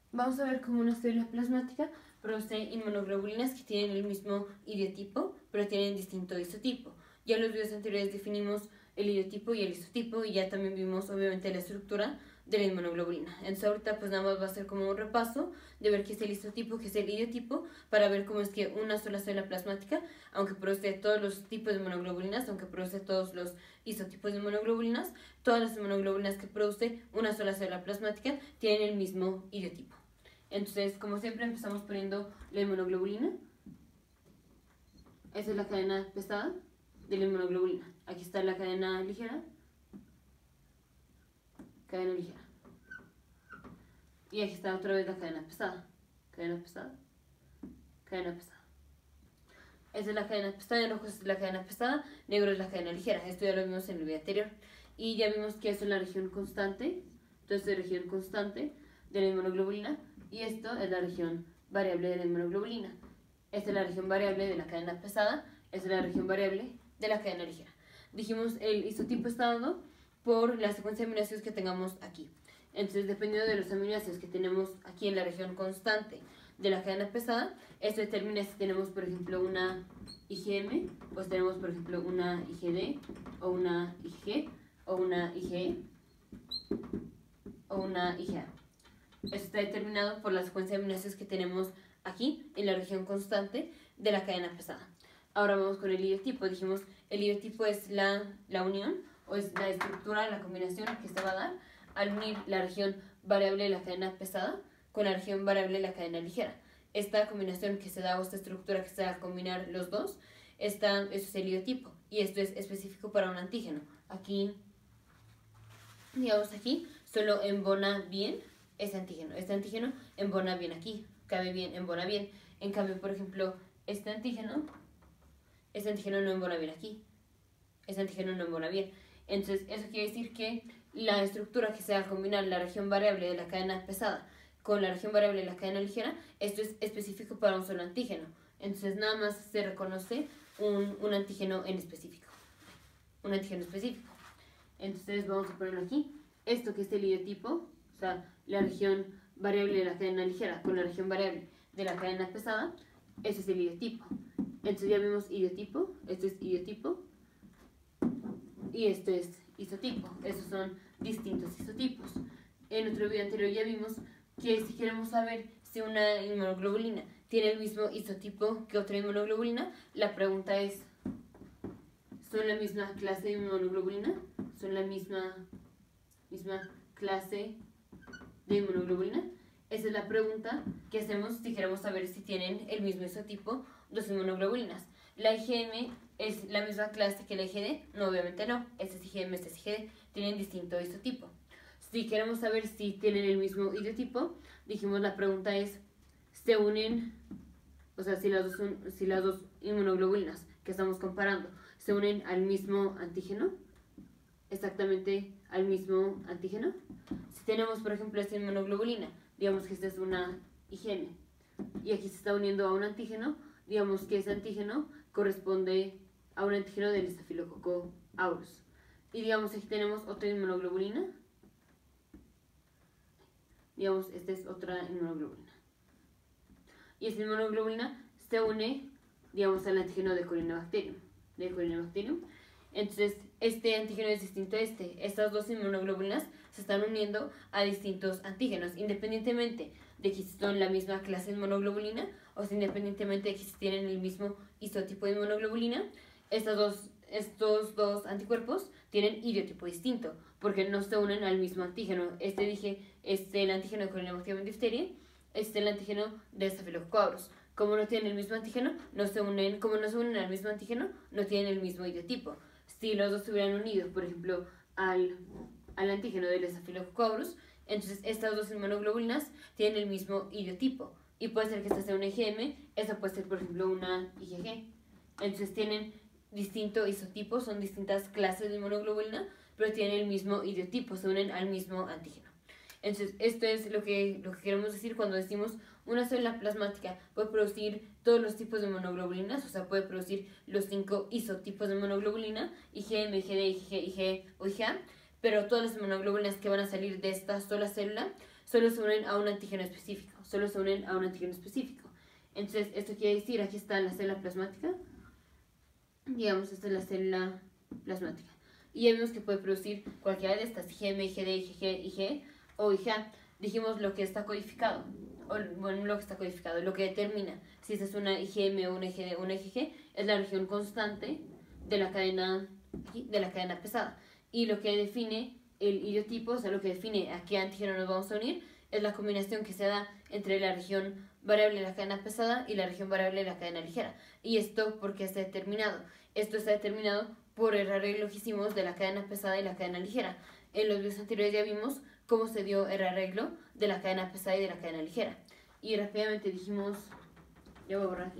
Vamos a ver cómo una célula plasmática produce inmunoglobulinas que tienen el mismo idiotipo, pero tienen distinto isotipo. Ya en los videos anteriores definimos el idiotipo y el isotipo, y ya también vimos obviamente la estructura de la inmunoglobulina. Entonces ahorita pues nada más va a ser como un repaso de ver qué es el isotipo, qué es el idiotipo, para ver cómo es que una sola célula plasmática, aunque produce todos los tipos de inmunoglobulinas, aunque produce todos los isotipos de inmunoglobulinas, todas las inmunoglobulinas que produce una sola célula plasmática tienen el mismo idiotipo. Entonces, como siempre, empezamos poniendo la inmunoglobulina. Esa es la cadena pesada de la inmunoglobulina. Aquí está la cadena ligera. Cadena ligera. Y aquí está otra vez la cadena pesada. Cadena pesada. Cadena pesada. Esa es la cadena pesada, en rojo es la cadena pesada, negro es la cadena ligera. Esto ya lo vimos en el video anterior. Y ya vimos que esto es la región constante. Entonces, es la región constante de la inmunoglobulina. Y esto es la región variable de la inmunoglobulina. Esta es la región variable de la cadena pesada. Esta es la región variable de la cadena ligera. Dijimos el isotipo está dado por la secuencia de aminoácidos que tengamos aquí. Entonces, dependiendo de los aminoácidos que tenemos aquí en la región constante de la cadena pesada, esto determina si tenemos, por ejemplo, una IgM, pues tenemos, por ejemplo, una IgD, o una IgG, o una IgE, o una IgA. Esto está determinado por la secuencia de aminoácidos que tenemos aquí en la región constante de la cadena pesada. Ahora vamos con el idiotipo. Dijimos, el idiotipo es la unión, o es la estructura, la combinación que se va a dar al unir la región variable de la cadena pesada con la región variable de la cadena ligera. Esta combinación que se da, o esta estructura que se da al combinar los dos, eso es el idiotipo, y esto es específico para un antígeno. Aquí, digamos aquí, solo embona bien este antígeno embona bien aquí, cabe bien, embona bien. En cambio, por ejemplo, este antígeno no embona bien aquí, este antígeno no embona bien. Entonces, eso quiere decir que la estructura que se va a combinar la región variable de la cadena pesada con la región variable de la cadena ligera, esto es específico para un solo antígeno. Entonces, nada más se reconoce un antígeno en específico. Un antígeno específico. Entonces, vamos a ponerlo aquí. Esto que es el idiotipo, o sea, la región variable de la cadena ligera con la región variable de la cadena pesada, eso es el idiotipo. Entonces ya vimos idiotipo, esto es idiotipo, y esto es isotipo. Esos son distintos isotipos. En otro video anterior ya vimos que si queremos saber si una inmunoglobulina tiene el mismo isotipo que otra inmunoglobulina, la pregunta es, ¿son la misma clase de inmunoglobulina? ¿Son la misma clase de inmunoglobulina? Esa es la pregunta que hacemos si queremos saber si tienen el mismo isotipo dos inmunoglobulinas. La IgM es la misma clase que la IgD, no, obviamente no. Este es IgM, este es IgD, tienen distinto isotipo. Si queremos saber si tienen el mismo idiotipo, dijimos la pregunta es, se unen, o sea, si las dos inmunoglobulinas que estamos comparando se unen al mismo antígeno, exactamente al mismo antígeno. Si tenemos, por ejemplo, esta inmunoglobulina, digamos que esta es una IgM, y aquí se está uniendo a un antígeno, digamos que ese antígeno corresponde a un antígeno del Staphylococcus aureus. Y digamos aquí tenemos otra inmunoglobulina, digamos esta es otra inmunoglobulina. Y esta inmunoglobulina se une, digamos, al antígeno de Corynebacterium. Entonces, este antígeno es distinto a este. Estas dos inmunoglobulinas se están uniendo a distintos antígenos, independientemente de que son la misma clase de inmunoglobulina o si independientemente de que tienen el mismo isotipo de inmunoglobulina. Estos dos anticuerpos tienen idiotipo distinto porque no se unen al mismo antígeno. Dije, el antígeno de Corynebacterium diphtheriae, el antígeno de Staphylococcus aureus. Como no tienen el mismo antígeno, como no se unen al mismo antígeno, no tienen el mismo idiotipo. Si los dos se hubieran unido, por ejemplo, al antígeno del Staphylococcus aureus, entonces estas dos inmunoglobulinas tienen el mismo idiotipo. Y puede ser que esta sea una IgM, esta puede ser, por ejemplo, una IgG. Entonces tienen distinto isotipo, son distintas clases de inmunoglobulina, pero tienen el mismo idiotipo, se unen al mismo antígeno. Entonces, esto es lo que queremos decir cuando decimos una célula plasmática puede producir todos los tipos de monoglobulinas, o sea, puede producir los 5 isotipos de monoglobulina, IgM, IgD, IgG, IgE o IgA, pero todas las monoglobulinas que van a salir de esta sola célula solo se unen a un antígeno específico. Solo se unen a un antígeno específico. Entonces, esto quiere decir, aquí está la célula plasmática. Digamos, esta es la célula plasmática. Y ya vimos que puede producir cualquiera de estas, IgM, IgD, IgG, IG o IgA. Dijimos lo que está codificado. Bueno, lo que está codificado, lo que determina si esta es una IgM o una IgD o una IgG es la región constante de la cadena, de la cadena pesada. Y lo que define el idiotipo, o sea, lo que define a qué antígeno nos vamos a unir, es la combinación que se da entre la región variable de la cadena pesada y la región variable de la cadena ligera. ¿Y esto por qué está determinado? Esto está determinado por el arreglo que hicimos de la cadena pesada y la cadena ligera. En los videos anteriores ya vimos cómo se dio el arreglo de la cadena pesada y de la cadena ligera. Y rápidamente dijimos, ya voy a borrar aquí.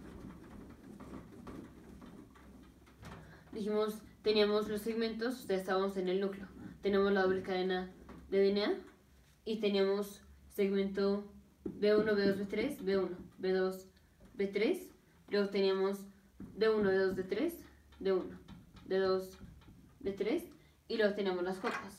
Dijimos, teníamos los segmentos, ustedes estábamos en el núcleo. Tenemos la doble cadena de DNA y teníamos segmento B1, B2, B3, B1, B2, B3. Luego teníamos D1, D2, D3, D1, D2, D3 y luego teníamos las Jotas.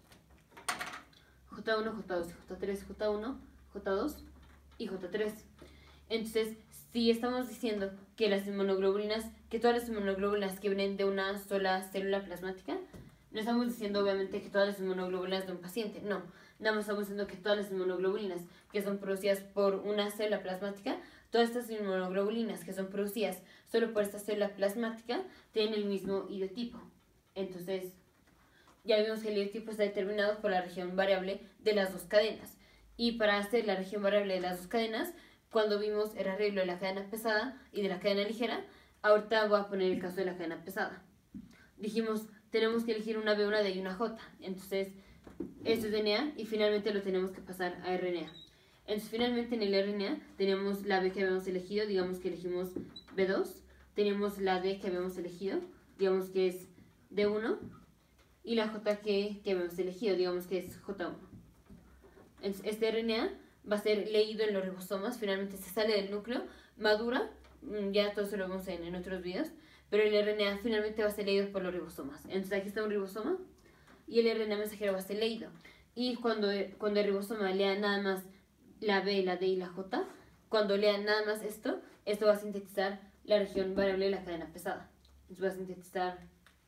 J1, J2, J3, J1, J2 y J3. Entonces, si estamos diciendo que las inmunoglobulinas, que todas las inmunoglobulinas que vienen de una sola célula plasmática, no estamos diciendo obviamente que todas las inmunoglobulinas de un paciente, no. Nada más estamos diciendo que todas las inmunoglobulinas que son producidas por una célula plasmática, todas estas inmunoglobulinas que son producidas solo por esta célula plasmática, tienen el mismo idiotipo. Entonces, ya vimos que el idiotipo está determinado por la región variable de las dos cadenas. Y para hacer la región variable de las dos cadenas, cuando vimos el arreglo de la cadena pesada y de la cadena ligera, ahorita voy a poner el caso de la cadena pesada. Dijimos, tenemos que elegir una B, una D y una J. Entonces, esto es DNA y finalmente lo tenemos que pasar a RNA. Entonces, finalmente en el RNA tenemos la B que habíamos elegido, digamos que elegimos B2. Tenemos la D que habíamos elegido, digamos que es D1. Y la J que habíamos elegido, digamos que es J1. Entonces, este RNA va a ser leído en los ribosomas, finalmente se sale del núcleo, madura, ya todo eso lo vemos en otros videos, pero el RNA finalmente va a ser leído por los ribosomas. Entonces aquí está un ribosoma y el RNA mensajero va a ser leído. Y cuando el ribosoma lea nada más la B, la D y la J, cuando lea nada más esto va a sintetizar la región variable de la cadena pesada. Entonces va a sintetizar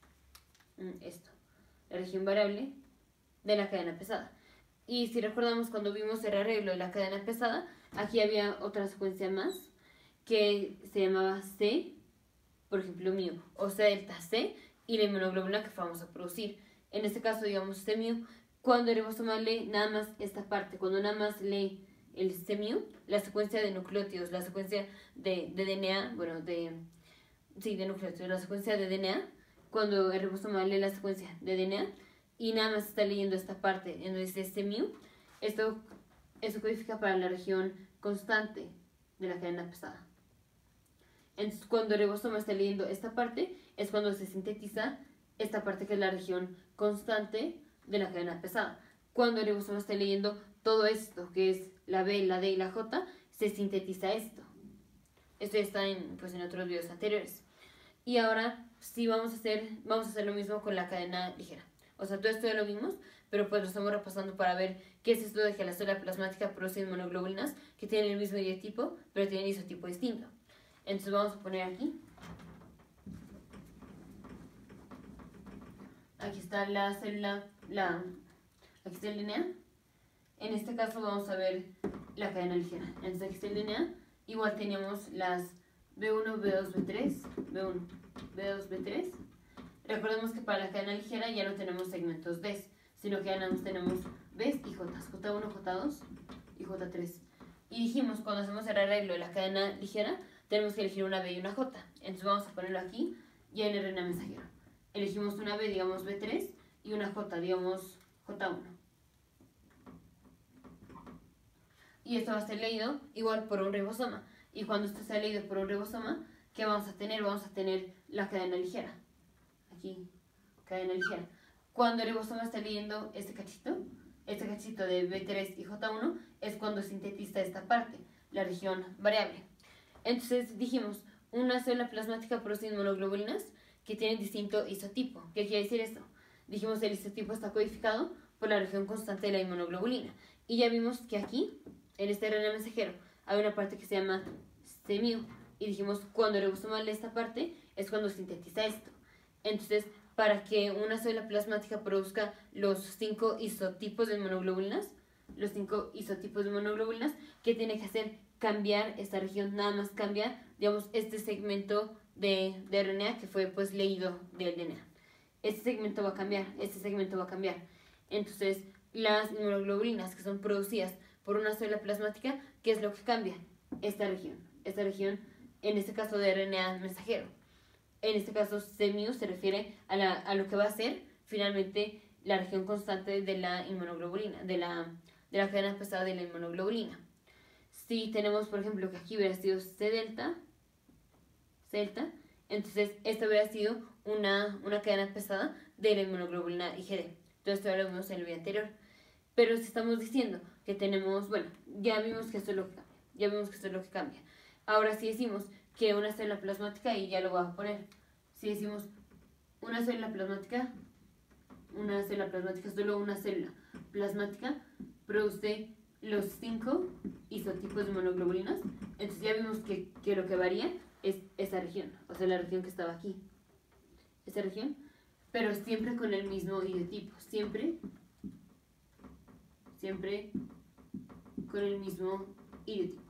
esto, la región variable de la cadena pesada. Y si recordamos cuando vimos el arreglo de la cadena pesada, aquí había otra secuencia más que se llamaba C, por ejemplo mu, o C delta C, y la inmunoglobulina que vamos a producir. En este caso, digamos C mu, cuando el ribosoma lee nada más esta parte, cuando nada más lee el C mu, la secuencia de nucleótidos, la secuencia de DNA, bueno, de nucleótidos, la secuencia de DNA, cuando el ribosoma lee la secuencia de DNA, y nada más está leyendo esta parte en donde dice este mu, esto codifica para la región constante de la cadena pesada. Entonces, cuando el ribosoma está leyendo esta parte, es cuando se sintetiza esta parte que es la región constante de la cadena pesada. Cuando el ribosoma está leyendo todo esto, que es la B, la D y la J, se sintetiza esto. Esto ya está en otros videos anteriores. Y ahora sí vamos a hacer lo mismo con la cadena ligera. O sea, todo esto ya lo vimos, pero pues lo estamos repasando para ver qué es esto de que la célula plasmática produce inmunoglobulinas que tienen el mismo idiotipo, pero tienen isotipo distinto. Entonces vamos a poner aquí. Aquí está la célula, aquí está el DNA. En este caso vamos a ver la cadena ligera. Entonces aquí está el DNA. Igual tenemos las B1, B2, B3, B1, B2, B3. Recordemos que para la cadena ligera ya no tenemos segmentos D, sino que ya nada más tenemos Bs y Js, J1, J2 y J3. Y dijimos, cuando hacemos el arreglo de la cadena ligera, tenemos que elegir una B y una J. Entonces vamos a ponerlo aquí y en el RNA mensajero. Elegimos una B, digamos B3, y una J, digamos J1. Y esto va a ser leído igual por un ribosoma. Y cuando esto sea leído por un ribosoma, ¿qué vamos a tener? Vamos a tener la cadena ligera. Aquí, cadena ligera. Cuando el ribosoma está leyendo este cachito de B3 y J1, es cuando sintetiza esta parte, la región variable. Entonces dijimos, una célula plasmática produce inmunoglobulinas que tienen distinto isotipo. ¿Qué quiere decir esto? Dijimos, el isotipo está codificado por la región constante de la inmunoglobulina. Y ya vimos que aquí, en este RNA mensajero, hay una parte que se llama CMU. Y dijimos, cuando ribosomal esta parte, es cuando sintetiza esto. Entonces, para que una célula plasmática produzca los 5 isotipos de monoglobulinas, ¿qué tiene que hacer? Cambiar esta región, nada más cambiar, digamos, este segmento de RNA que fue pues leído del DNA. Este segmento va a cambiar. Entonces, las inmunoglobulinas que son producidas por una célula plasmática, ¿qué es lo que cambia? Esta región, en este caso de RNA mensajero. En este caso, CMU se refiere a lo que va a ser finalmente la región constante de la inmunoglobulina, de la cadena pesada de la inmunoglobulina. Si tenemos, por ejemplo, que aquí hubiera sido C delta, entonces esta hubiera sido una cadena pesada de la inmunoglobulina IgD. Entonces esto ya lo vimos en el video anterior. Pero si estamos diciendo que tenemos, bueno, ya vimos que esto es lo que cambia. Ahora si decimos que una célula plasmática, y ya lo voy a poner, si decimos una célula plasmática, solo una célula plasmática produce los 5 isotipos de monoglobulinas. Entonces ya vimos que lo que varía es esa región, o sea, la región que estaba aquí, esa región, pero siempre con el mismo idiotipo, siempre con el mismo idiotipo.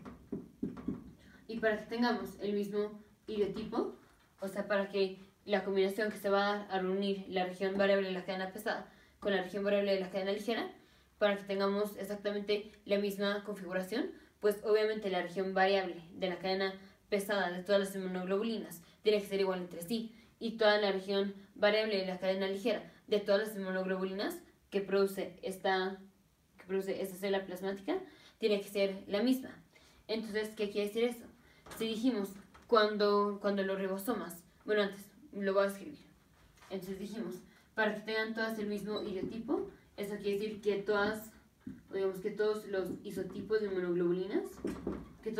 Y para que tengamos el mismo idiotipo, o sea, para que la combinación que se va a reunir la región variable de la cadena pesada con la región variable de la cadena ligera, para que tengamos exactamente la misma configuración, pues obviamente la región variable de la cadena pesada de todas las inmunoglobulinas tiene que ser igual entre sí, y toda la región variable de la cadena ligera de todas las inmunoglobulinas que produce esta célula plasmática tiene que ser la misma. Entonces, ¿qué quiere decir eso? Si dijimos cuando los ribosomas, bueno, antes lo voy a escribir. Entonces dijimos, para que tengan todas el mismo idiotipo, eso quiere decir que todos los isotipos de inmunoglobulinas, que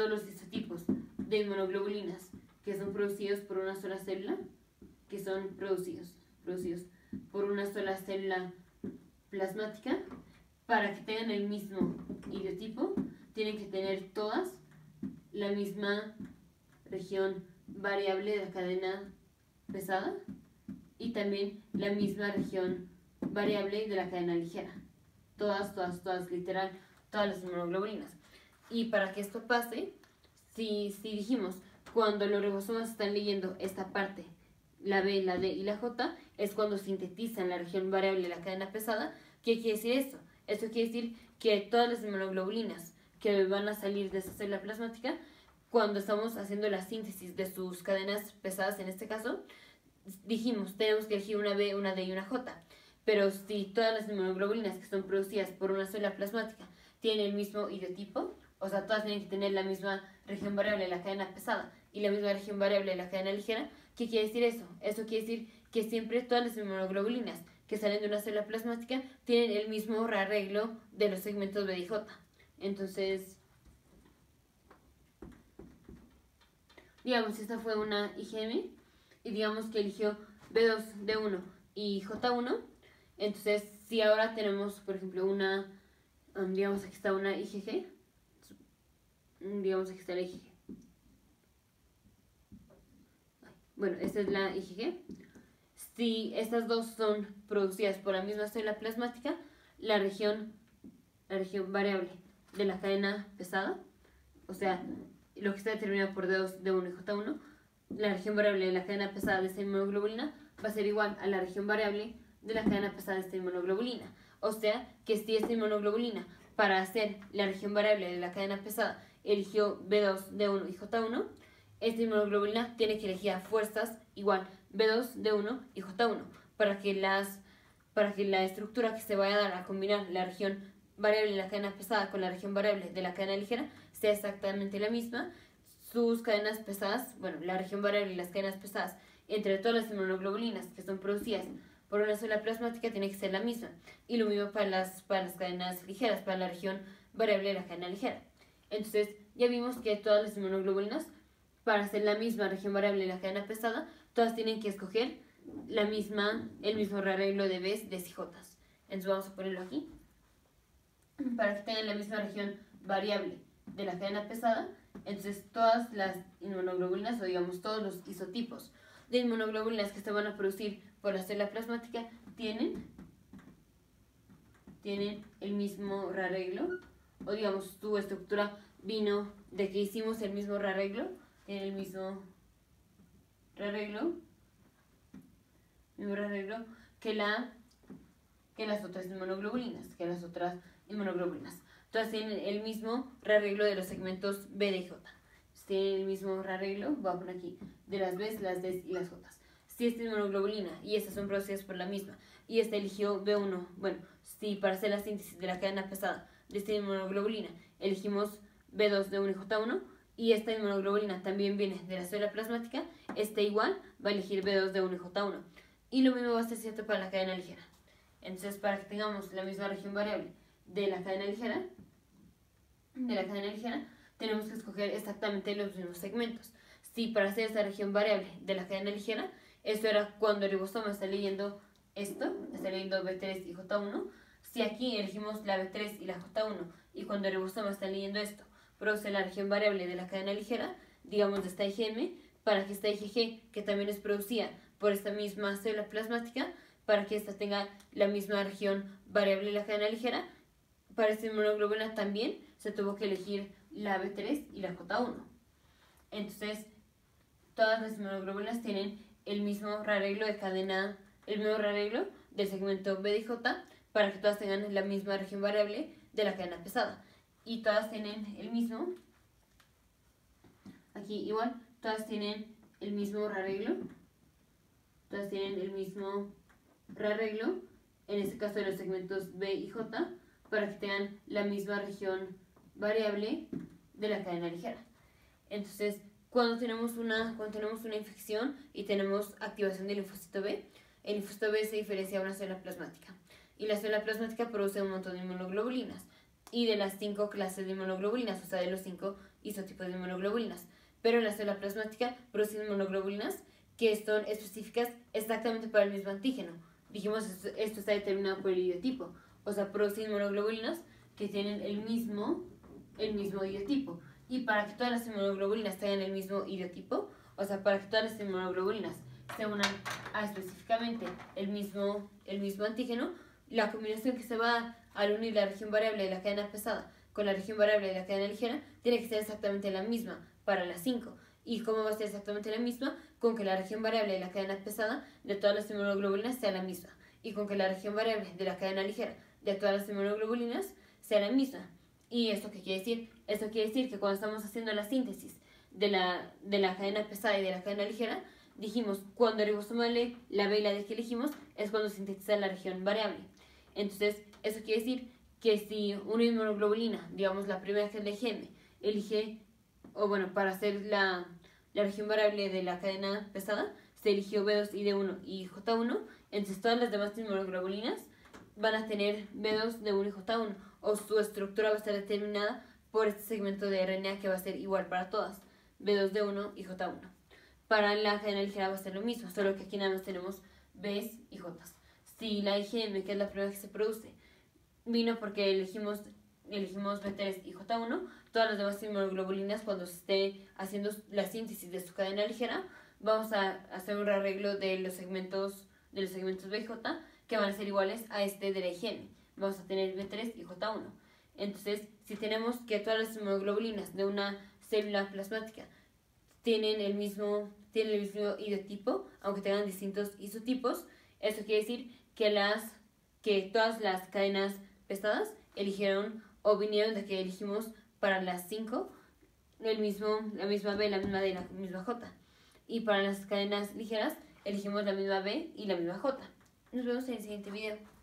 son producidos por una sola célula, que son producidos por una sola célula plasmática, para que tengan el mismo idiotipo, tienen que tener todas la misma región variable de la cadena pesada y también la misma región variable de la cadena ligera. Todas, literal, todas las inmunoglobulinas. Y para que esto pase, si dijimos, cuando los ribosomas están leyendo esta parte, la B, la D y la J, es cuando sintetizan la región variable de la cadena pesada. ¿Qué quiere decir esto? Esto quiere decir que todas las inmunoglobulinas que van a salir de esa célula plasmática, cuando estamos haciendo la síntesis de sus cadenas pesadas, en este caso, dijimos, tenemos que elegir una B, una D y una J. Pero si todas las inmunoglobulinas que son producidas por una célula plasmática tienen el mismo idiotipo, o sea, todas tienen que tener la misma región variable de la cadena pesada y la misma región variable de la cadena ligera, ¿qué quiere decir eso? Eso quiere decir que siempre todas las inmunoglobulinas que salen de una célula plasmática tienen el mismo rearreglo de los segmentos B y J. Entonces, digamos, esta fue una IgM y digamos que eligió B2, D1 y J1. Entonces, si ahora tenemos, por ejemplo, digamos aquí está una IgG, digamos aquí está la IgG. Bueno, esta es la IgG. Si estas dos son producidas por la misma célula plasmática, la región variable de la cadena pesada, o sea, lo que está determinado por D2, D1 y J1, la región variable de la cadena pesada de esta inmunoglobulina va a ser igual a la región variable de la cadena pesada de esta inmunoglobulina. O sea, que si esta inmunoglobulina, para hacer la región variable de la cadena pesada, eligió B2, D1 y J1, esta inmunoglobulina tiene que elegir a fuerzas igual B2, D1 y J1 para que la estructura que se vaya a dar a combinar la región variable de la cadena pesada con la región variable de la cadena ligera sea exactamente la misma. Sus cadenas pesadas, bueno, la región variable y las cadenas pesadas entre todas las inmunoglobulinas que son producidas por una célula plasmática tiene que ser la misma. Y lo mismo para las cadenas ligeras, para la región variable de la cadena ligera. Entonces, ya vimos que todas las inmunoglobulinas, para hacer la misma región variable de la cadena pesada, todas tienen que escoger el mismo rearreglo de B's, D's y J's. Entonces vamos a ponerlo aquí. para que tengan la misma región variable de la cadena pesada. Entonces todas las inmunoglobulinas, o digamos todos los isotipos de inmunoglobulinas que se van a producir por la célula plasmática tienen el mismo rearreglo, o digamos su estructura vino de que hicimos el mismo rearreglo, tiene el mismo rearreglo que las otras inmunoglobulinas. Todas tienen el mismo rearreglo de los segmentos B, D y J. Tienen el mismo rearreglo, voy a poner aquí, de las B's, las D's y las J's. Si esta inmunoglobulina y estas son producidas por la misma y esta eligió B1, bueno, si para hacer la síntesis de la cadena pesada de esta inmunoglobulina elegimos B2, D1 y J1, y esta inmunoglobulina también viene de la célula plasmática, esta igual va a elegir B2, D1 y J1. Y lo mismo va a ser cierto para la cadena ligera. Entonces, para que tengamos la misma región variable de la cadena ligera, tenemos que escoger exactamente los mismos segmentos. Si para hacer esta región variable de la cadena ligera, esto era cuando el ribosoma está leyendo esto, está leyendo B3 y J1. Si aquí elegimos la B3 y la J1 y cuando el ribosoma está leyendo esto, produce la región variable de la cadena ligera, digamos de esta IgM, para que esta IgG, que también es producida por esta misma célula plasmática, para que esta tenga la misma región variable de la cadena ligera, para esta inmunoglobulina también se tuvo que elegir la B3 y la J1. Entonces, todas las inmunoglobulinas tienen el mismo rearreglo de cadena, el mismo rearreglo del segmento B, D y J, para que todas tengan la misma región variable de la cadena pesada. Y todas tienen el mismo, aquí igual, todas tienen el mismo rearreglo, en este caso de los segmentos B y J, para que tengan la misma región variable de la cadena ligera. Entonces, cuando tenemos una infección y tenemos activación del linfocito B, el linfocito B se diferencia de una célula plasmática. Y la célula plasmática produce un montón de inmunoglobulinas. Y de las 5 clases de inmunoglobulinas, o sea, de los 5 isotipos de inmunoglobulinas. Pero la célula plasmática produce inmunoglobulinas que son específicas exactamente para el mismo antígeno. Dijimos, esto está determinado por el idiotipo. O sea, produce inmunoglobulinas que tienen el mismo idiotipo. Y para que todas las inmunoglobulinas tengan el mismo idiotipo, o sea, para que todas las inmunoglobulinas se unan a específicamente el mismo antígeno, la combinación que se va a dar al unir la región variable de la cadena pesada con la región variable de la cadena ligera tiene que ser exactamente la misma para las 5. ¿Y cómo va a ser exactamente la misma? Con que la región variable de la cadena pesada de todas las inmunoglobulinas sea la misma. Y con que la región variable de la cadena ligera de todas las inmunoglobulinas sea la misma. ¿Y esto qué quiere decir? Esto quiere decir que cuando estamos haciendo la síntesis de la cadena pesada y de la cadena ligera, dijimos, cuando el ribosoma lee la B y la D que elegimos, es cuando sintetiza la región variable. Entonces, eso quiere decir que si una inmunoglobulina, digamos la primera que es la IgM, elige, o bueno, para hacer la región variable de la cadena pesada, se eligió B2 y D1 y J1, entonces todas las demás inmunoglobulinas van a tener B2, D1 y J1, o su estructura va a estar determinada por este segmento de RNA que va a ser igual para todas, B2, D1 y J1. Para la cadena ligera va a ser lo mismo, solo que aquí nada más tenemos B's y J's. Si la IgM, que es la primera que se produce, vino porque elegimos B3 y J1, todas las demás inmunoglobulinas, cuando se esté haciendo la síntesis de su cadena ligera, vamos a hacer un rearreglo de los segmentos B y J que van a ser iguales a este de la IgM. Vamos a tener B3 y J1. Entonces, si tenemos que todas las inmunoglobulinas de una célula plasmática tienen el mismo idiotipo, aunque tengan distintos isotipos, eso quiere decir que todas las cadenas pesadas eligieron o vinieron de que elegimos para las 5 la misma B, la misma D y la misma J. Y para las cadenas ligeras elegimos la misma B y la misma J. Nos vemos en el siguiente video.